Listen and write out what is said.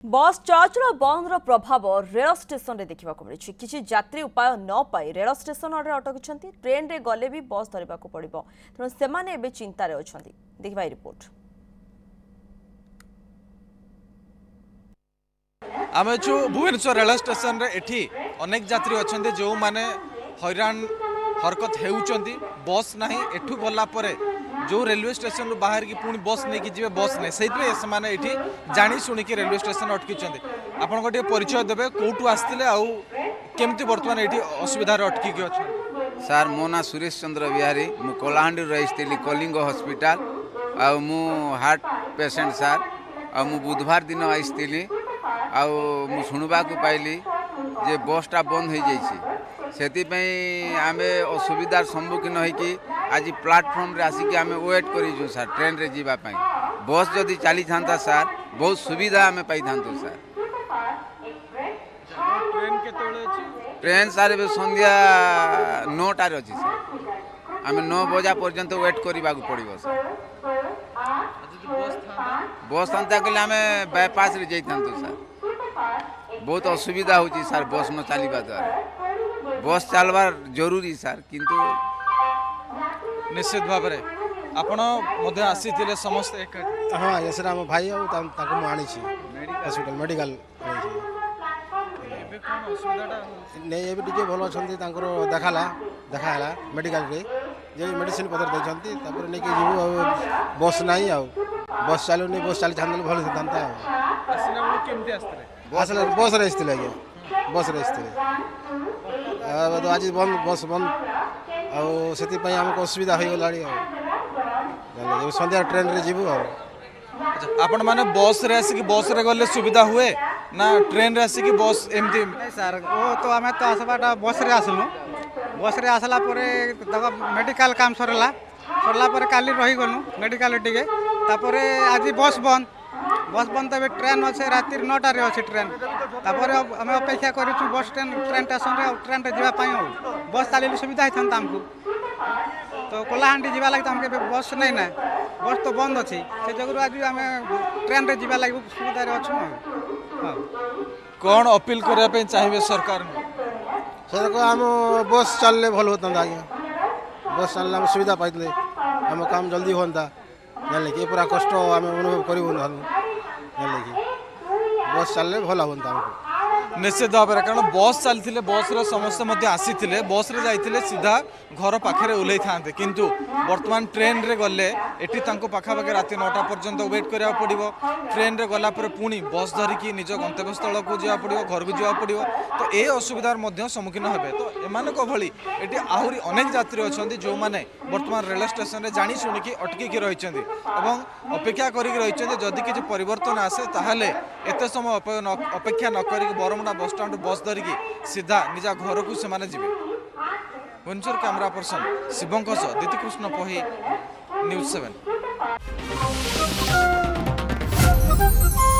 बस चलाचल बंदर प्रभाव रेल स्टेशन रे देखा मिली किसी यात्री उपाय न पाई रेल स्टेशन अटकी ट्रेन रे गले भी बस धरने को पड़ो तेणु से चिंतार अच्छा देखा रिपोर्ट। आम छु भुवनेश्वर रेल स्टेशन रे एठी अनेक यात्री अच्छा जो मैंने हैरान हरकत होती बस ना एठू गला जो रेलवे स्टेशन रू बाहर की पुणी बस नहीं जी बस नहीं से ये जानी शुणिकी रेलवे स्टेशन अटकी आपण गोटे परिचय देवे कौटू आसते आमती बर्तमान ये असुविधार अटकिकी अच्छा। सार मो ना सुरेश चंद्र बिहारी मु कलाहांडी रही कलिंग हॉस्पिटल आ मु हार्ट पेशेंट सार आ मु बुधवार दिन आई मु शुणवा पाइली जे बसटा बंद हो जाइए आमे असुविधार सम्मुखीन होइकी आज प्लाटफॉर्म रे आसिक आमे वेट करूँ सार ट्रेन रे जीवा पाई बस जदि चली था सार बहुत सुविधा आमे पाई था सार। ट्रेन सार संध्या 9टार अच्छी सर आम 9 बजा पर्यंत वेट करने को पड़ो सर। बस था कहले आम बायपास रे जाता सर बहुत असुविधा होची सर बस न चलवा द्वारा बस चलवार जरूरी सर किंतु निश्चित भाव में आपण आसी समस्त हाँ ये सर आम भाई आनी हॉस्पिटल मेडिकल नहीं ये टे भल अच्छा देखाला देखाला मेडिकल रे जे मेडिसिन पत्र देते नहीं जीव बस नहीं बस चलू नहीं बस चली था भल था बस रे आगे बस रे आज बंद बस बंद आमको असुविधा हो गला संध्या ट्रेन रे जीवु आपण माने बस रे आसिक बस रे गले सुविधा हुए ना ट्रेन रे आसिक बस एमती सर वो तो आम तो आसवाटा बस रे आसलु बस रे आसला परे मेडिकल काम सरला पर काली रही गलु मेडिकल टिके तापरे आज बस बंद तब ट्रेन अच्छे राति 9टार अच्छे ट्रेन तापर आम अपेक्षा करूँ बस ट्रेन स्टेशन रे ट्रेन रे जावाई बस चलिए सुविधा होता आमको तो कलाहांडी जावा लगे हमके बस नहीं ना बस तो बंद अच्छी से जगह आज आम ट्रेन रे जावा लगे सुविधा अच्छु। हाँ कौन अपील करने चाहिए सरकार सर को आम बस चलने भल होता आज्ञा बस चलने आम सुविधा पाइले आम काम जल्दी होता जान कि पूरा कष्ट आम अनुभव करूँ बस चलने भल होता आमको निश्चित भाव में कारण बस चलते बस समस्या आसी बस रे जाइए सीधा घर पाखे ओल्ल था किंतु वर्तमान ट्रेन रे गले एटी पाखापाखि राति 9टा पर्यंत वेट करा पड़ो ट्रेन रे गला पुणी बस धरिकी निज गंतव्य स्थल को जा पड़ो घर को जा पड़ो तो ये असुविधार सम्मुखीन हे तो एमानक भली एटी आहरी अनेक यात्री अच्छा जो मैंने वर्तमान रेल स्टेशन रे जानी शुणिकी अटकिकी रही अपेक्षा करी जदि किसी परिवर्तन आसे ताहले एते समय अपेक्षा न करी बरमुंडा बस स्टाण्ड बस धरिकी सीधा निजा घर को से जीवे। भुवनेश्वर कैमरा पर्सन शिवंक सह दीतिकृष्ण पही न्यूज 7।